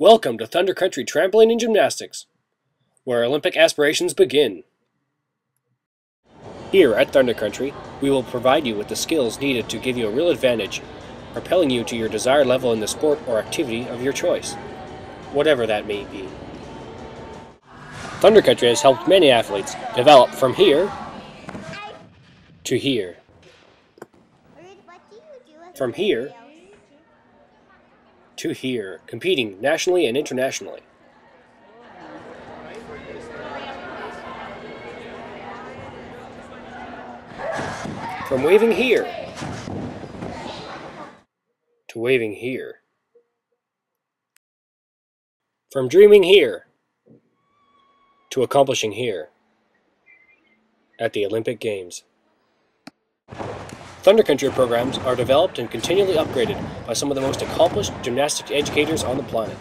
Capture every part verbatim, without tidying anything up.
Welcome to Thunder Country Trampoline and Gymnastics, where Olympic aspirations begin. Here at Thunder Country, we will provide you with the skills needed to give you a real advantage, propelling you to your desired level in the sport or activity of your choice, whatever that may be. Thunder Country has helped many athletes develop from here to here. From here to here, competing nationally and internationally. From waving here to waving here. From dreaming here to accomplishing here at the Olympic Games. Thunder Country programs are developed and continually upgraded by some of the most accomplished gymnastics educators on the planet.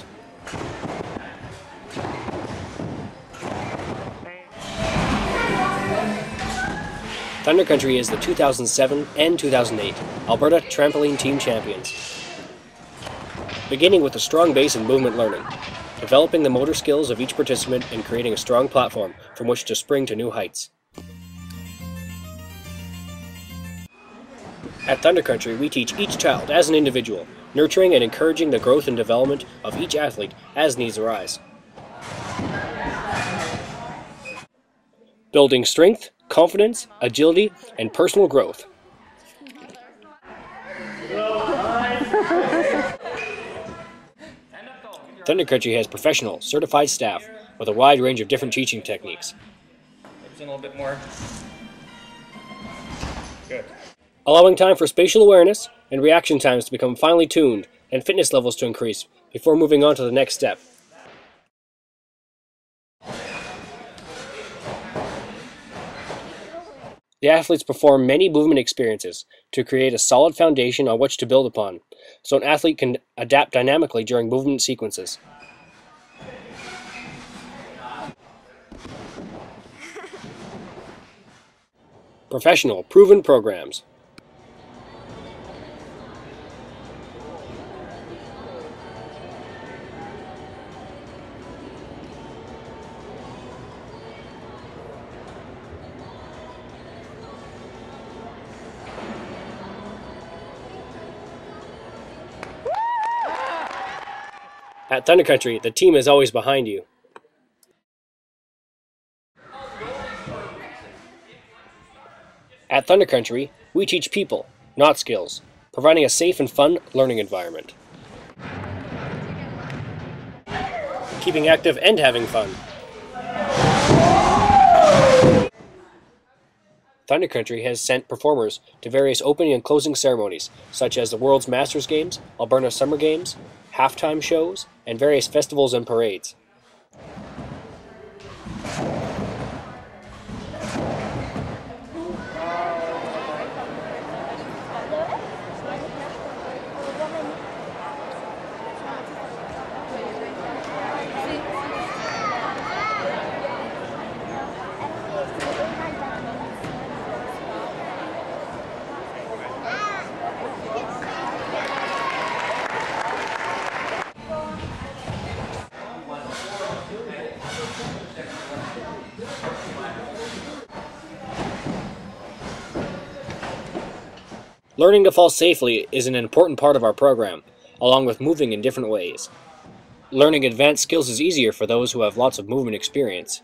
Thunder Country is the two thousand seven and two thousand eight Alberta Trampoline Team Champions. Beginning with a strong base in movement learning, developing the motor skills of each participant and creating a strong platform from which to spring to new heights. At Thunder Country, we teach each child as an individual, nurturing and encouraging the growth and development of each athlete as needs arise. Building strength, confidence, agility, and personal growth. Thunder Country has professional, certified staff with a wide range of different teaching techniques. A little bit more. Good. Allowing time for spatial awareness and reaction times to become finely tuned and fitness levels to increase before moving on to the next step. The athletes perform many movement experiences to create a solid foundation on which to build upon, so an athlete can adapt dynamically during movement sequences. Professional, proven programs. At Thunder Country, the team is always behind you. At Thunder Country, we teach people, not skills, providing a safe and fun learning environment. Keeping active and having fun. Thunder Country has sent performers to various opening and closing ceremonies, such as the World's Masters Games, Alberta Summer Games, halftime shows, and various festivals and parades. Learning to fall safely is an important part of our program, along with moving in different ways. Learning advanced skills is easier for those who have lots of movement experience.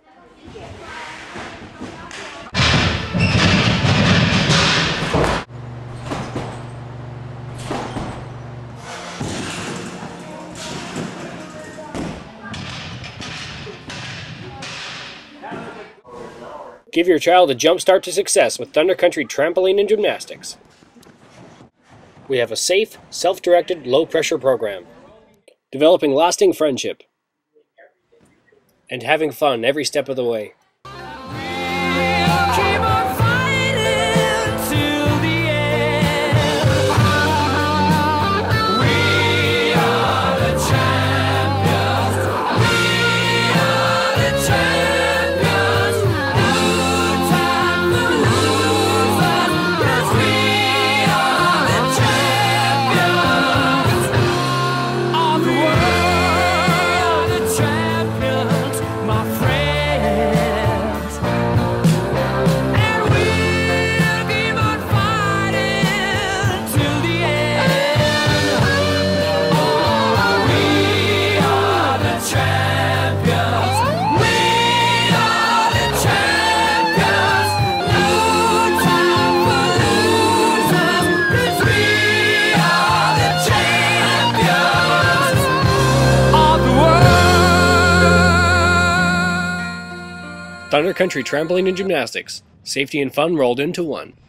Give your child a jump start to success with Thunder Country Trampoline and Gymnastics. We have a safe, self-directed, low-pressure program, developing lasting friendship, and having fun every step of the way. Of the world. Thunder Country Trampoline and Gymnastics. Safety and fun rolled into one.